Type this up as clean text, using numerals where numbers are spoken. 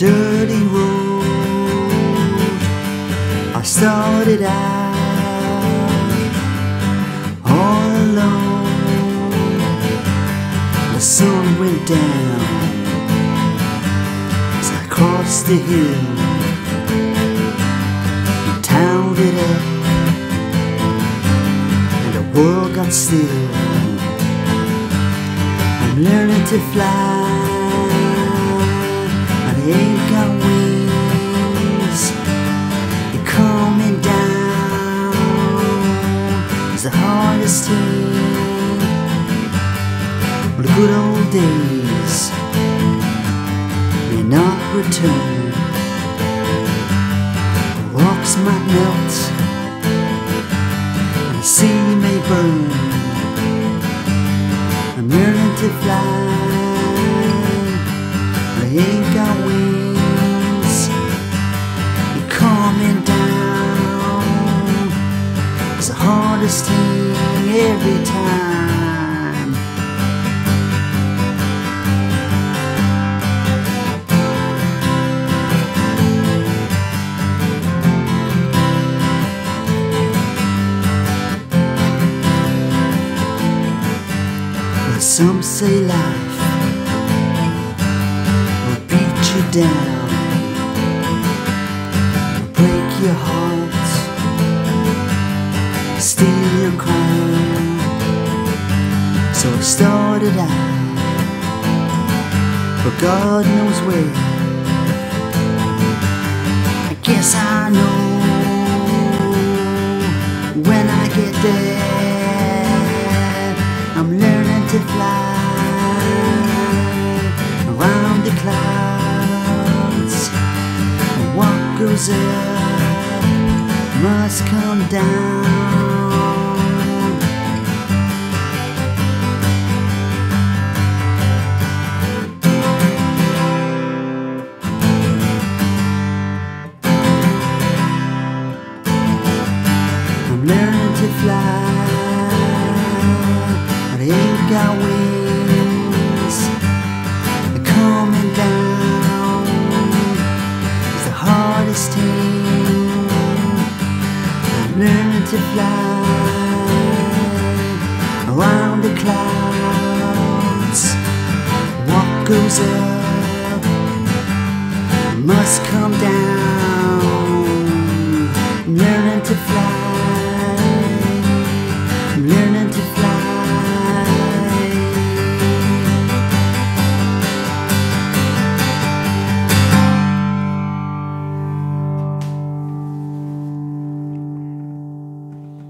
dirty road. I started out all alone. The sun went down as I crossed the hill. The town lit up and the world got still. I'm learning to fly, and I ain't got wings. You're coming down is the hardest thing. Well, the good old days may not return. The rocks might melt and the sea may burn. I'm learning to fly, but I ain't got wings. You're coming down, it's the hardest thing every time. Some say life will beat you down, will break your heart, steal your crown. So I started out, but God knows where. I guess I know when I get there. I'm learning to fly around the clouds. What goes up must come down. I'm learning to fly, I ain't got wings. They're coming down, it's the hardest thing. I'm learning to fly around the clouds. What goes up must come down. I'm learning to fly.